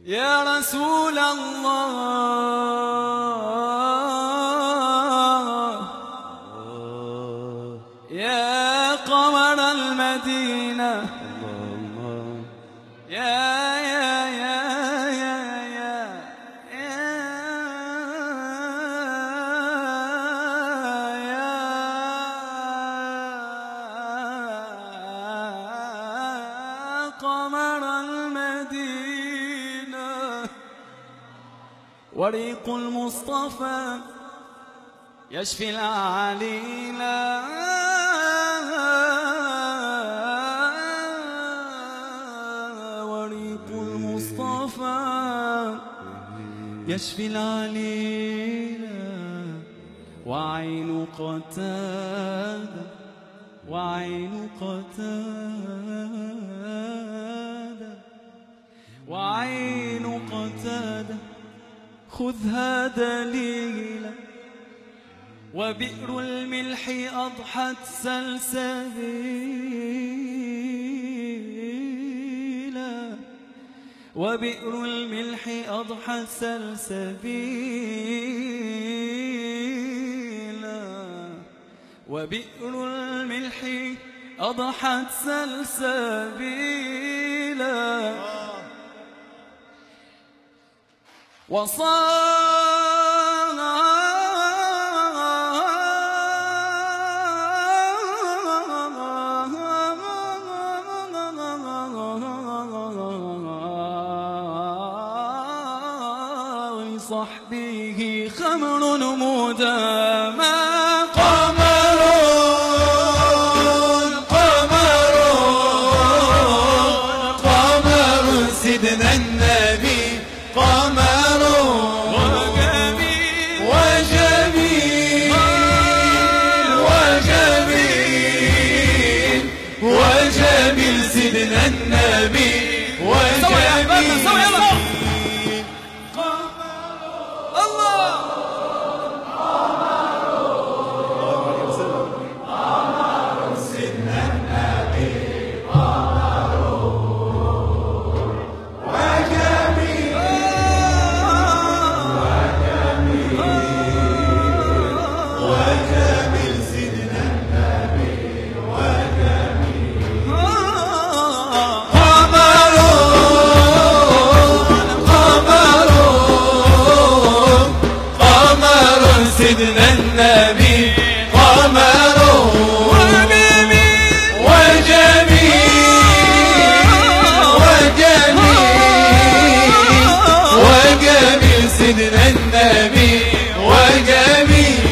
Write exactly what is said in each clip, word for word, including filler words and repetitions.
يا رسول الله يا قمر المدينة يا يا يا يا يا يا قمر المدينة وريق المصطفى يشفي العليلا وريق المصطفى يشفي العليلا وعين قتادة وعين قتادة وعين قتادة خذها دليلا وبئر الملح أضحت سلسبيلا وبئر الملح أضحت سلسبيلا وبئر الملح أضحت سلسبيلا وصار لصحبه خمر مدامى قمر قمر قمر سيدنا النبي قمر وجميل وجميل وجميل وجميل سيدنا النبي وجميل سيدنا النبي قمر وجميل وجميل وجميل سيدنا النبي وجميل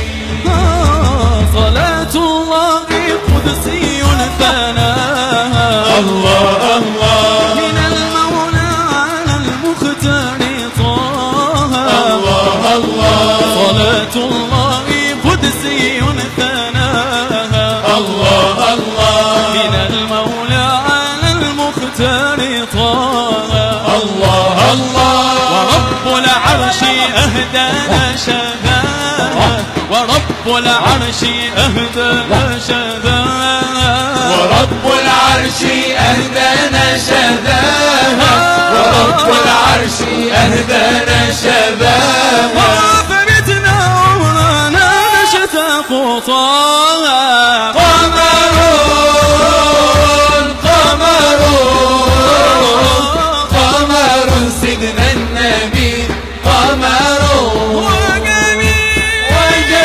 صلاة الله قدسي ثناها الله الله من المولى على المختار طه الله الله صلاة الله قدسي ثناها الله الله من المولى على المختار طه الله الله ورب العرش أهدانا شذاها ورب العرش أهدانا شذاها ورب العرش أهدانا شذاها ورب العرش أهدانا شذاها خطاها قمر قمر قمر سيدنا النبي قمر وجميل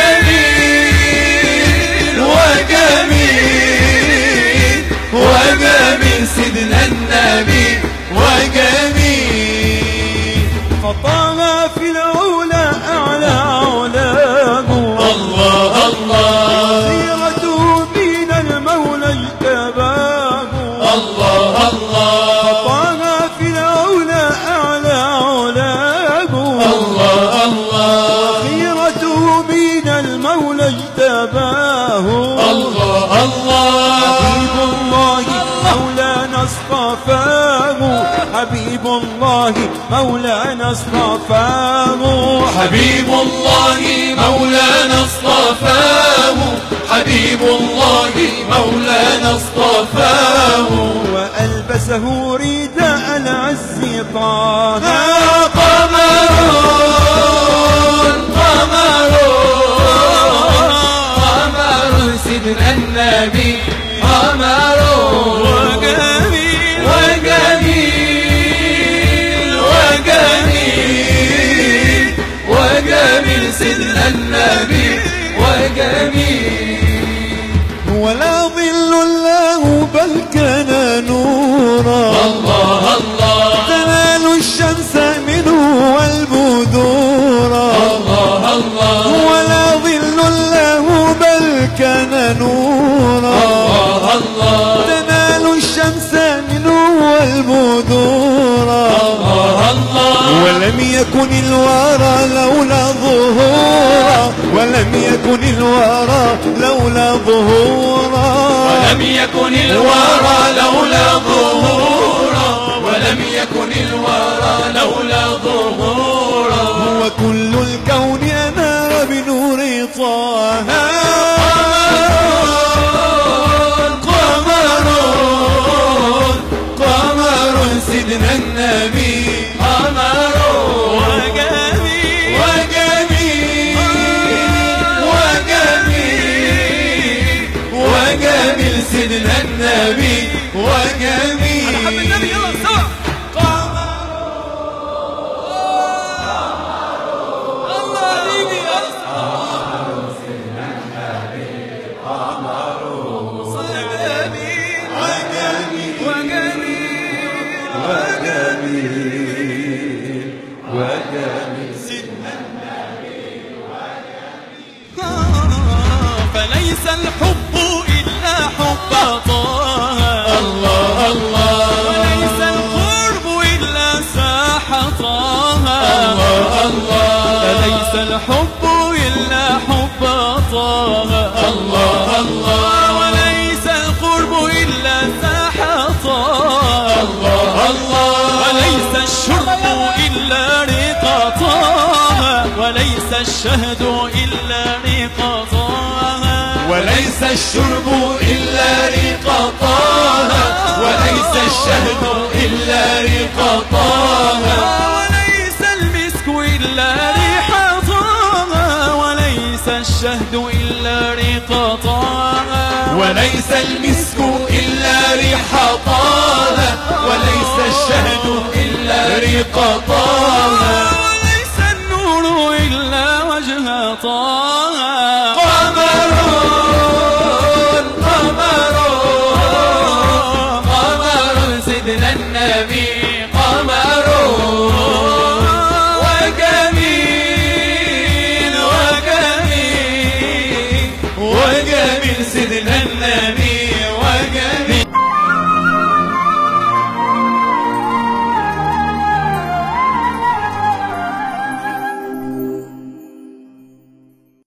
وجميل وجميل وجميل سيدنا النبي وجميل فطاها في الأولى أعلى أولاه الله الله سيرته من المولى اجتباه الله الله فطاها في الأولى أعلى أولاه الله الله سيرته من المولى اجتباه الله الله حبيب الله مولانا اصطفاه حبيب الله مولانا اصطفاه حبيب الله مولانا اصطفاه حبيب الله مولانا اصطفاه وألبسه رداء العز طه الشمس منه والبدور الله الله ولا ظل له بل كان نورا الله الله تنال الشمس منه والبدور الله الله ولم يكن الورى لولا ظهورا ولم يكن الورى لولا ظهورا ولم يكن الورى لولا ظهورا ولم يكن الورى لولا ظهورا هو كل الكون أنار بنور طه قمر قمر سيدنا النبي قمر وجميل وجميل وجميل وجميل سيدنا النبي وجميل على حب النبي يلا سوا فليس الحب إلا حب طه الله الله وليس القرب إلا ساح طه الله الله فليس الحب إلا حب طه الله الله وليس القرب إلا ساح طه الله الله وليس الشرب إلا رق طه وليس الشهد إلا رق طه وليس الشرب إلا رق طه وليس الشهد إلا رق طه وليس المسك إلا ريح طه وليس الشهد إلا رق طه وليس المسك إلا ريح طه وليس الشهد إلا رق طه